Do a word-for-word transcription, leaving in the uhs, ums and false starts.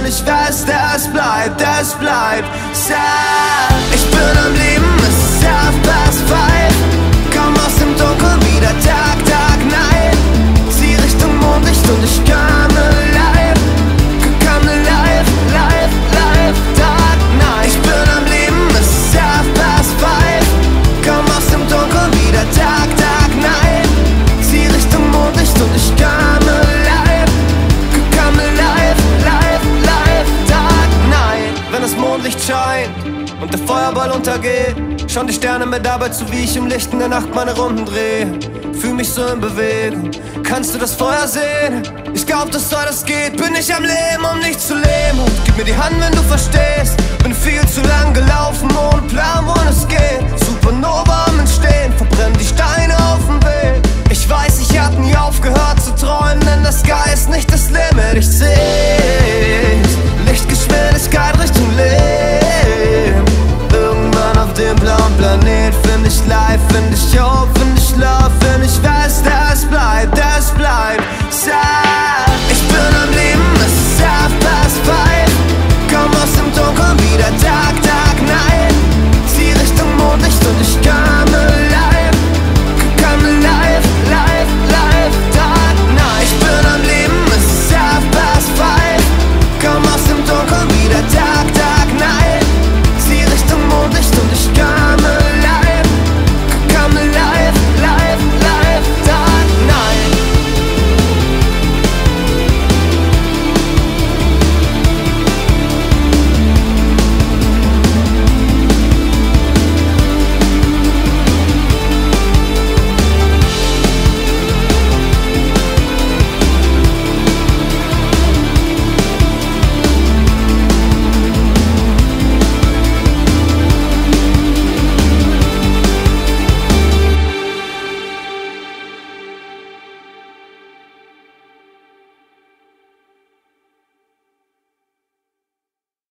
und ich weiß, das bleibt, das bleibt sad. Ich bin am Leben, es ist half past five. Komm aus dem Dunkeln, wieder Tag, Tag, Night. Zieh Richtung Mondlicht und ich komme live. Come live, live, live, Tag, Night. Ich bin am Leben, es ist half past five. Komm aus dem Dunkeln, wieder Tag, Tag, Night. Zieh Richtung Mondlicht und ich komme live. Come live, live, live, Tag, Night. Wenn das Mondlicht scheint und der Feuerball untergeht, schauen die Sterne mir dabei zu, wie ich im Licht in der Nacht meine Runden drehe. Fühl mich so in Bewegung, kannst du das Feuer sehen? Ich glaub, dass so das geht, bin ich am Leben, um nicht zu leben. Und gib mir die Hand, wenn du verstehst. Bin viel zu lang gelaufen, ohne Plan, wohin es geht. Supernova am Entstehen, verbrennen die Steine auf dem Weg.